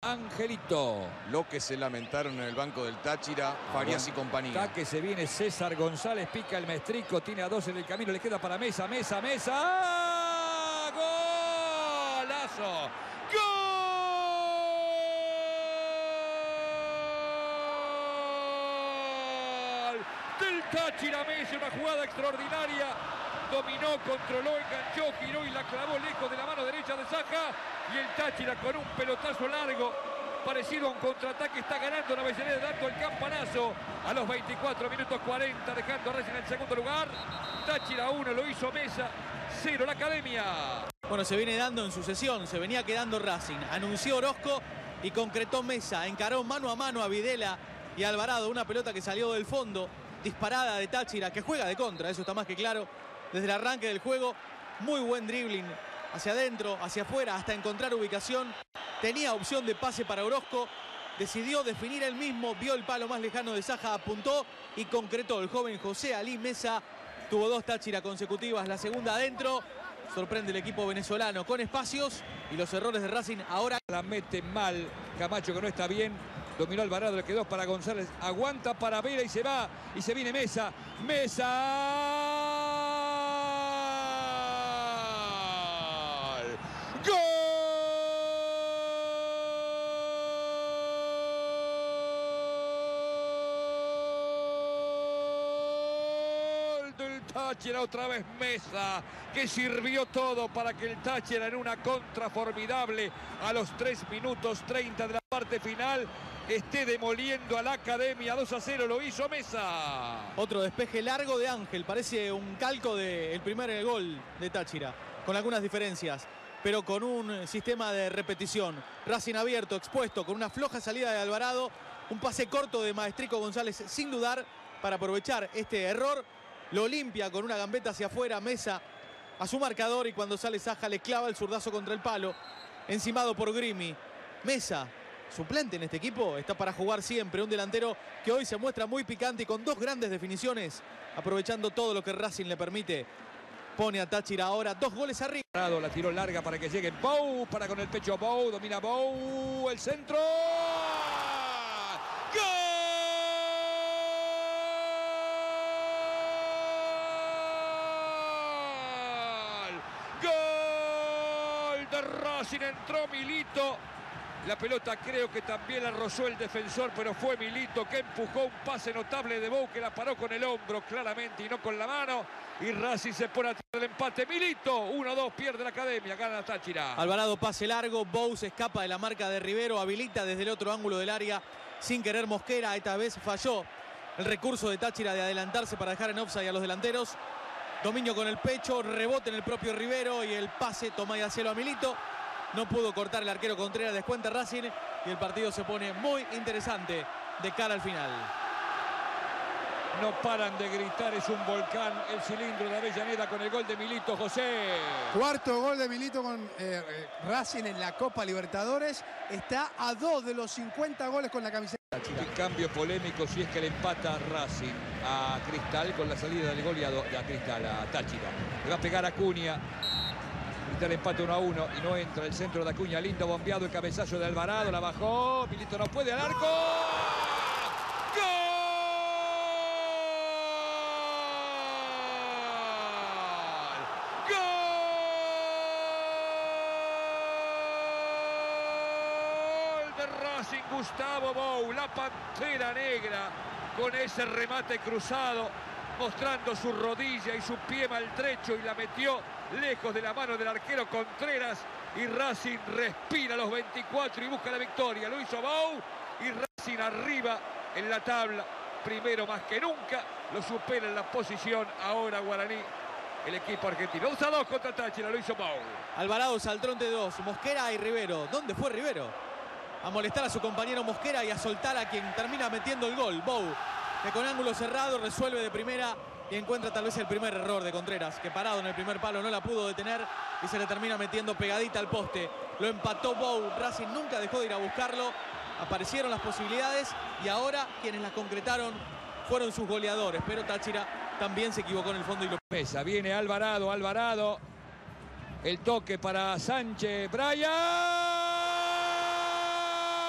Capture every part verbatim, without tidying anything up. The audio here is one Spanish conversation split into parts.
Angelito. Lo que se lamentaron en el banco del Táchira, Farías y compañía. Acá que se viene César González, pica el Mestrico, tiene a dos en el camino, le queda para Mesa, Mesa, Mesa. ¡Ah! ¡Golazo! ¡Gol! Del Táchira Mesa, una jugada extraordinaria. Dominó, controló, enganchó, giró y la clavó lejos de la mano derecha de Saja. Y el Táchira con un pelotazo largo, parecido a un contraataque, está ganando la Avellaneda, dando el campanazo a los veinticuatro minutos cuarenta, dejando a Racing en el segundo lugar. Táchira uno, lo hizo Mesa, cero la Academia. Bueno, se viene dando en sucesión, se venía quedando Racing. Anunció Orozco y concretó Mesa. Encaró mano a mano a Videla y Alvarado, una pelota que salió del fondo, disparada de Táchira, que juega de contra, eso está más que claro. Desde el arranque del juego, muy buen dribbling, hacia adentro, hacia afuera, hasta encontrar ubicación. Tenía opción de pase para Orozco, decidió definir él mismo, vio el palo más lejano de Saja, apuntó y concretó. El joven José Alí Mesa tuvo dos Táchira consecutivas, la segunda adentro. Sorprende el equipo venezolano con espacios y los errores de Racing ahora. La mete mal Camacho, que no está bien. Dominó Alvarado, le quedó para González. Aguanta para Vera y se va. Y se viene Mesa. Mesa. Táchira, otra vez Mesa, que sirvió todo para que el Táchira en una contra formidable a los tres minutos treinta de la parte final esté demoliendo a la Academia. Dos a cero lo hizo Mesa. Otro despeje largo de Ángel, parece un calco del primer gol de Táchira, con algunas diferencias, pero con un sistema de repetición. Racing abierto, expuesto, con una floja salida de Alvarado, un pase corto de Maestrico González sin dudar para aprovechar este error. Lo limpia con una gambeta hacia afuera, Mesa a su marcador, y cuando sale Saja le clava el zurdazo contra el palo, encimado por Grimi. Mesa, suplente en este equipo, está para jugar siempre, un delantero que hoy se muestra muy picante y con dos grandes definiciones, aprovechando todo lo que Racing le permite. Pone a Táchira ahora dos goles arriba. La tiró larga para que llegue Bou, para con el pecho Bou, domina Bou, el centro. ¡Gol! Racing, entró Milito. La pelota creo que también la rozó el defensor, pero fue Milito que empujó un pase notable de Bou, que la paró con el hombro claramente y no con la mano. Y Racing se pone a tirar el empate. Milito, uno dos, pierde la Academia, gana la Táchira. Alvarado, pase largo, Bou se escapa de la marca de Rivero, habilita desde el otro ángulo del área sin querer Mosquera. Esta vez falló el recurso de Táchira de adelantarse para dejar en offside a los delanteros. Dominio con el pecho, rebote en el propio Rivero y el pase toma y hacelo a Milito. No pudo cortar el arquero Contreras, descuenta Racing y el partido se pone muy interesante de cara al final. No paran de gritar, es un volcán el cilindro de Avellaneda con el gol de Milito, José. Cuarto gol de Milito con eh, Racing en la Copa Libertadores. Está a dos de los cincuenta goles con la camiseta. El cambio polémico si es que le empata Racing a Cristal con la salida del gol y a, do, a Cristal, a Táchira. Le va a pegar a Acuña. Cristal empate uno a uno y no entra el centro de Acuña. Lindo bombeado, el cabezazo de Alvarado, la bajó. Milito no puede, al arco. Gustavo Bou, la Pantera Negra, con ese remate cruzado, mostrando su rodilla y su pie maltrecho, y la metió lejos de la mano del arquero Contreras, y Racing respira los veinticuatro y busca la victoria. Lo hizo Bou y Racing arriba en la tabla, primero más que nunca, lo supera en la posición ahora Guaraní, el equipo argentino. dos a dos contra Táchira, lo hizo Bou. Alvarado saltó entre dos, Mosquera y Rivero. ¿Dónde fue Rivero? A molestar a su compañero Mosquera y a soltar a quien termina metiendo el gol, Bou, que con ángulo cerrado resuelve de primera y encuentra tal vez el primer error de Contreras, que parado en el primer palo no la pudo detener y se le termina metiendo pegadita al poste. Lo empató Bou, Racing nunca dejó de ir a buscarlo, aparecieron las posibilidades y ahora quienes las concretaron fueron sus goleadores, pero Táchira también se equivocó en el fondo y lo... Mesa, viene Alvarado, Alvarado, el toque para Sánchez, Brian.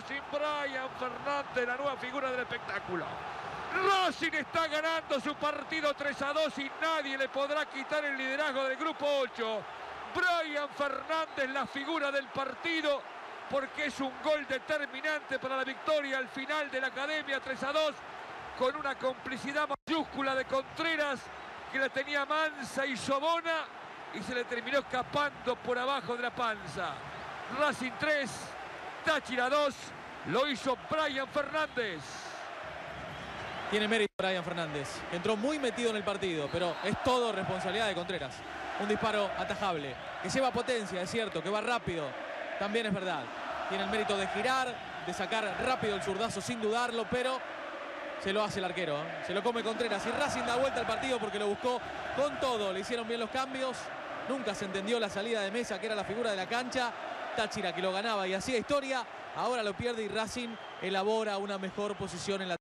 Racing. Brian Fernández, la nueva figura del espectáculo. Racing está ganando su partido tres a dos y nadie le podrá quitar el liderazgo del grupo ocho. Brian Fernández, la figura del partido, porque es un gol determinante para la victoria al final de la Academia, tres a dos, con una complicidad mayúscula de Contreras, que la tenía mansa y sobona, y se le terminó escapando por abajo de la panza. Racing tres, Táchira dos, lo hizo Brian Fernández. Tiene mérito Brian Fernández, que entró muy metido en el partido, pero es todo responsabilidad de Contreras. Un disparo atajable, que lleva potencia, es cierto, que va rápido, también es verdad. Tiene el mérito de girar, de sacar rápido el zurdazo sin dudarlo, pero se lo hace el arquero, ¿eh? Se lo come Contreras y Racing da vuelta al partido porque lo buscó con todo. Le hicieron bien los cambios, nunca se entendió la salida de Mesa, que era la figura de la cancha. Táchira, que lo ganaba y hacía historia, ahora lo pierde y Racing elabora una mejor posición en la